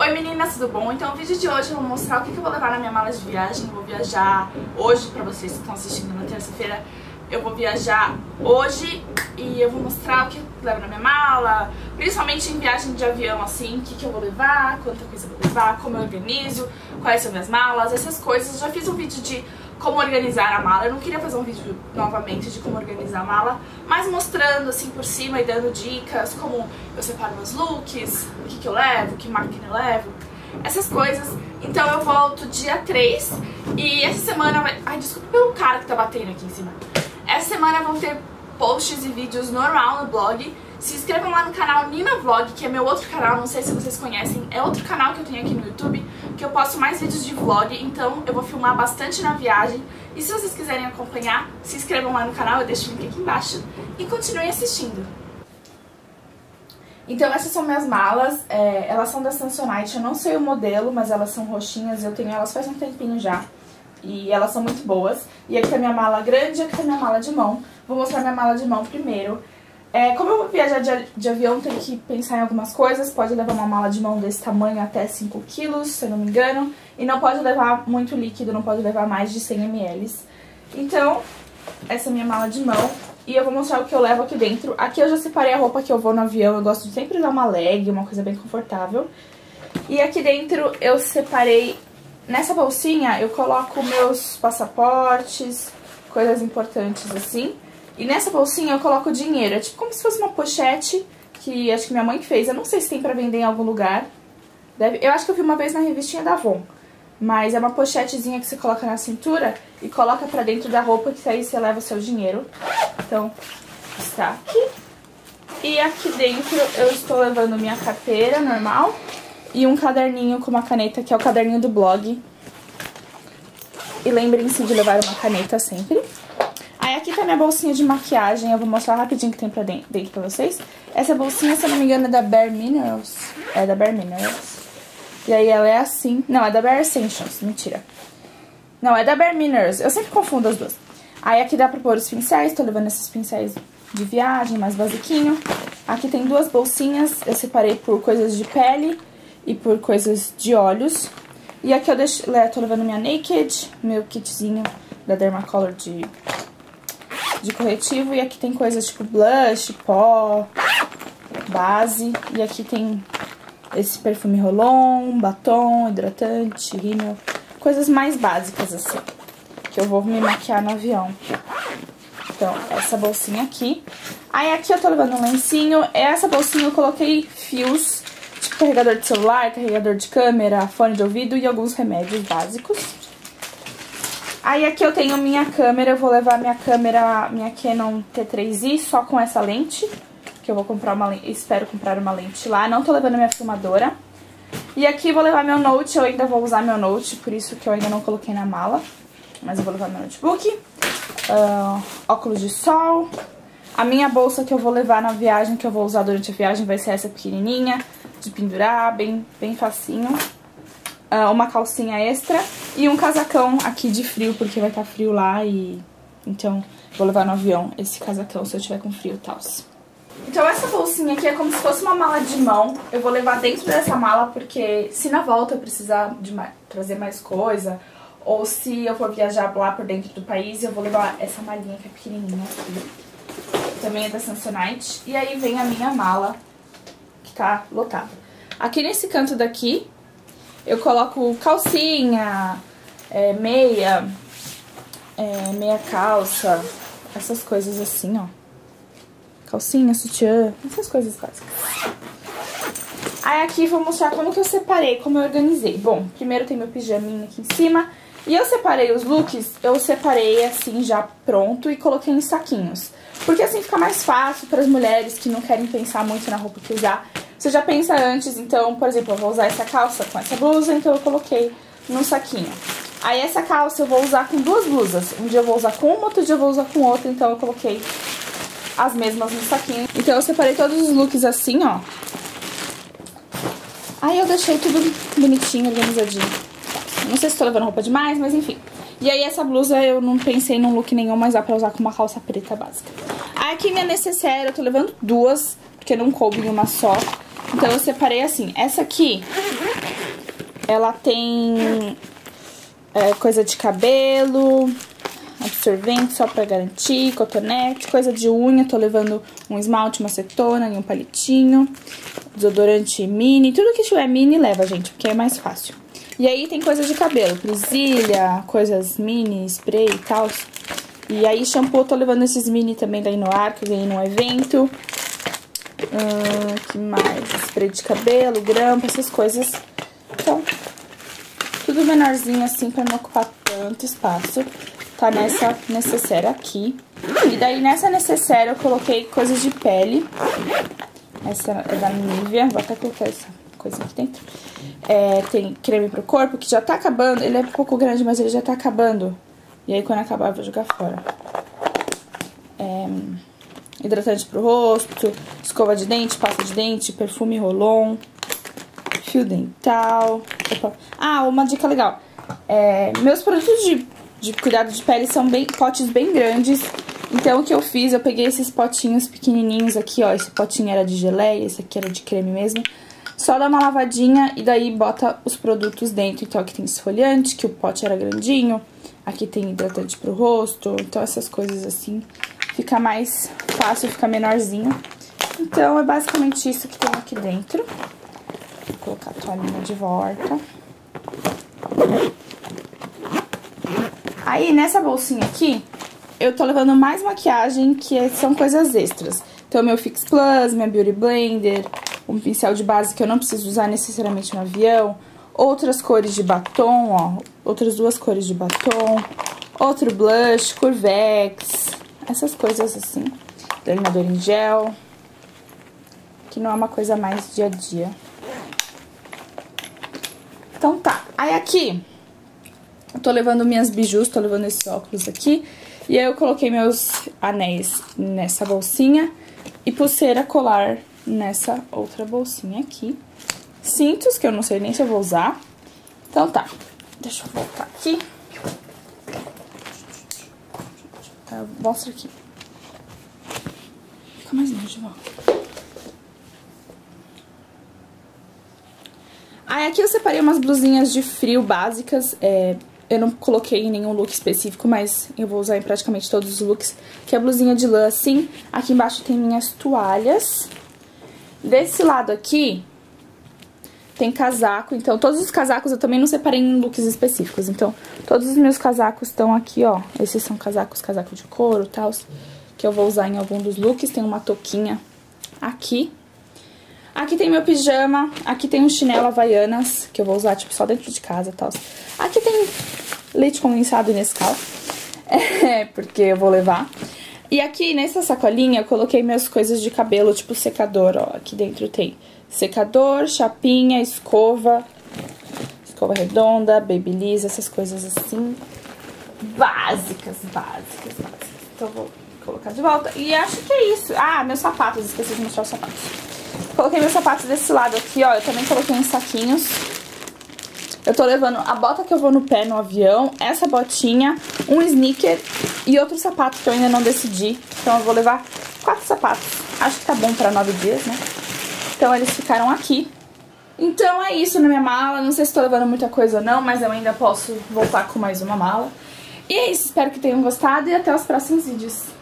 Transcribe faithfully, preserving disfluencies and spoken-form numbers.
Oi meninas, tudo bom? Então o vídeo de hoje eu vou mostrar o que eu vou levar na minha mala de viagem. Eu vou viajar hoje, pra vocês que estão assistindo na terça-feira. Eu vou viajar hoje e eu vou mostrar o que eu levo na minha mala, principalmente em viagem de avião, assim, o que, que eu vou levar, quanta coisa eu vou levar, como eu organizo, quais são minhas malas, essas coisas. Eu já fiz um vídeo de como organizar a mala. Eu não queria fazer um vídeo novamente de como organizar a mala, mas mostrando assim por cima e dando dicas, como eu separo meus looks, o que, que eu levo, que máquina eu levo, essas coisas. Então eu volto dia três e essa semana vai... Ai, desculpa pelo cara que tá batendo aqui em cima. Essa semana vão ter posts e vídeos normal no blog. Se inscrevam lá no canal Nina Vlog, que é meu outro canal, não sei se vocês conhecem. É outro canal que eu tenho aqui no YouTube, que eu posto mais vídeos de vlog, então eu vou filmar bastante na viagem. E se vocês quiserem acompanhar, se inscrevam lá no canal, eu deixo o link aqui embaixo. E continuem assistindo. Então essas são minhas malas, é, elas são da Samsonite, eu não sei o modelo, mas elas são roxinhas, eu tenho elas faz um tempinho já. E elas são muito boas. E aqui tá minha mala grande e aqui tá minha mala de mão. Vou mostrar minha mala de mão primeiro. É, como eu vou viajar de, de avião, tenho que pensar em algumas coisas. Pode levar uma mala de mão desse tamanho, até cinco quilos, se eu não me engano. E não pode levar muito líquido, não pode levar mais de cem mililitros. Então, essa é a minha mala de mão. E eu vou mostrar o que eu levo aqui dentro. Aqui eu já separei a roupa que eu vou no avião. Eu gosto de sempre usar uma leg, uma coisa bem confortável. E aqui dentro eu separei... Nessa bolsinha eu coloco meus passaportes, coisas importantes assim. E nessa bolsinha eu coloco dinheiro. É tipo como se fosse uma pochete que acho que minha mãe fez. Eu não sei se tem pra vender em algum lugar. Deve... Eu acho que eu vi uma vez na revistinha da Avon. Mas é uma pochetezinha que você coloca na cintura e coloca pra dentro da roupa, que aí você leva o seu dinheiro. Então, está aqui. E aqui dentro eu estou levando minha carteira normal. E um caderninho com uma caneta, que é o caderninho do blog. E lembrem-se de levar uma caneta sempre. Aí aqui tá minha bolsinha de maquiagem, eu vou mostrar rapidinho o que tem pra dentro, dentro pra vocês. Essa bolsinha, se eu não me engano, é da Bare Minerals. É da Bare Minerals. E aí ela é assim... Não, é da Bare Essentials, mentira. Não, é da Bare Minerals, eu sempre confundo as duas. Aí aqui dá pra pôr os pincéis, tô levando esses pincéis de viagem, mais basiquinho. Aqui tem duas bolsinhas, eu separei por coisas de pele e por coisas de olhos. E aqui eu deixo, tô levando minha Naked, meu kitzinho da Dermacolor de, de corretivo. E aqui tem coisas tipo blush, pó, base. E aqui tem esse perfume roll-on, batom, hidratante, rímel. Coisas mais básicas assim, que eu vou me maquiar no avião. Então, essa bolsinha aqui. Aí aqui eu tô levando um lencinho. Essa bolsinha eu coloquei fios, tipo carregador de celular, carregador de câmera, fone de ouvido e alguns remédios básicos. Aí aqui eu tenho minha câmera, eu vou levar minha câmera, minha Canon T três i, só com essa lente, que eu vou comprar uma lente, espero comprar uma lente lá. Não tô levando minha filmadora. E aqui vou levar meu note, eu ainda vou usar meu note, por isso que eu ainda não coloquei na mala. Mas eu vou levar meu notebook, uh, óculos de sol. A minha bolsa que eu vou levar na viagem, que eu vou usar durante a viagem, vai ser essa pequenininha, de pendurar, bem, bem facinho. Uh, uma calcinha extra e um casacão aqui de frio, porque vai estar frio lá e... Então, vou levar no avião esse casacão se eu tiver com frio e tal. Então essa bolsinha aqui é como se fosse uma mala de mão. Eu vou levar dentro dessa mala porque se na volta eu precisar de mais, trazer mais coisa, ou se eu for viajar lá por dentro do país, eu vou levar essa malinha que é pequenininha aqui. Também é da Samsonite. E aí vem a minha mala, que tá lotada. Aqui nesse canto daqui, eu coloco calcinha, é, meia, é, meia calça, essas coisas assim, ó. Calcinha, sutiã, essas coisas básicas. Aí aqui vou mostrar como que eu separei, como eu organizei. Bom, primeiro tem meu pijaminha aqui em cima. E eu separei os looks, eu separei assim já pronto e coloquei em saquinhos. Porque assim fica mais fácil para as mulheres que não querem pensar muito na roupa que usar. Você já pensa antes, então, por exemplo, eu vou usar essa calça com essa blusa, então eu coloquei num saquinho. Aí essa calça eu vou usar com duas blusas. Um dia eu vou usar com uma, outro dia eu vou usar com outra, então eu coloquei as mesmas no saquinho. Então eu separei todos os looks assim, ó. Aí eu deixei tudo bonitinho, organizadinho. Não sei se tô levando roupa demais, mas enfim. E aí essa blusa eu não pensei num look nenhum, mas dá pra usar com uma calça preta básica. Aqui minha necessaire, eu tô levando duas, porque não coube em uma só. Então eu separei assim. Essa aqui Ela tem é, coisa de cabelo, absorvente só pra garantir, cotonete, coisa de unha. Tô levando um esmalte, uma acetona e um palitinho. Desodorante mini, tudo que tiver mini leva, gente, porque é mais fácil. E aí tem coisa de cabelo, presilha, coisas mini, spray e tal. E aí shampoo, eu tô levando esses mini também da Inoar, que eu ganhei num evento. Hum, que mais? Spray de cabelo, grampo, essas coisas. Então, tudo menorzinho assim pra não ocupar tanto espaço. Tá nessa necessaire aqui. E daí nessa necessaire eu coloquei coisas de pele. Essa é da Nivea, vou até colocar essa coisa aqui dentro. É, tem creme pro corpo, que já tá acabando. Ele é um pouco grande, mas ele já tá acabando. E aí quando acabar eu vou jogar fora. É, hidratante pro rosto, escova de dente, pasta de dente, perfume Rolon, fio dental. Opa. Ah, uma dica legal. É, meus produtos de, de cuidado de pele são bem, potes bem grandes. Então, o que eu fiz, eu peguei esses potinhos pequenininhos aqui, ó. Esse potinho era de geleia, esse aqui era de creme mesmo. Só dá uma lavadinha e daí bota os produtos dentro. Então, aqui tem esfoliante, que o pote era grandinho. Aqui tem hidratante pro rosto. Então, essas coisas assim, fica mais fácil, fica menorzinho. Então, é basicamente isso que tem aqui dentro. Vou colocar a toalhinha de volta. Aí, nessa bolsinha aqui, eu tô levando mais maquiagem, que são coisas extras. Então, meu Fix Plus, minha Beauty Blender, um pincel de base que eu não preciso usar necessariamente no avião, outras cores de batom, ó, outras duas cores de batom, outro blush, Curvex, essas coisas assim, delineador em gel, que não é uma coisa mais dia a dia. Então tá, aí aqui, eu tô levando minhas bijus, tô levando esses óculos aqui, e aí eu coloquei meus anéis nessa bolsinha e pulseira colar nessa outra bolsinha aqui. Cintos, que eu não sei nem se eu vou usar. Então tá, deixa eu voltar aqui. Tá, mostra aqui. Fica mais longe, ó. Aí aqui eu separei umas blusinhas de frio básicas, é... eu não coloquei em nenhum look específico, mas eu vou usar em praticamente todos os looks. Que é a blusinha de lã assim. Aqui embaixo tem minhas toalhas. Desse lado aqui tem casaco. Então, todos os casacos eu também não separei em looks específicos. Então, todos os meus casacos estão aqui, ó. Esses são casacos, casaco de couro e tal, que eu vou usar em algum dos looks. Tem uma touquinha aqui. Aqui tem meu pijama, aqui tem um chinelo Havaianas, que eu vou usar, tipo, só dentro de casa e tal. Aqui tem leite condensado e Nescau, é, porque eu vou levar. E aqui, nessa sacolinha, eu coloquei minhas coisas de cabelo, tipo secador, ó. Aqui dentro tem secador, chapinha, escova, escova redonda, babyliss, essas coisas assim, básicas, básicas, básicas. Então, eu vou colocar de volta. E acho que é isso. Ah, meus sapatos, esqueci de mostrar os sapatos. Coloquei meus sapatos desse lado aqui, ó. Eu também coloquei em saquinhos. Eu tô levando a bota que eu vou no pé no avião, essa botinha, um sneaker e outro sapato que eu ainda não decidi. Então eu vou levar quatro sapatos. Acho que tá bom pra nove dias, né? Então eles ficaram aqui. Então é isso na minha mala. Não sei se tô levando muita coisa ou não, mas eu ainda posso voltar com mais uma mala. E é isso, espero que tenham gostado e até os próximos vídeos.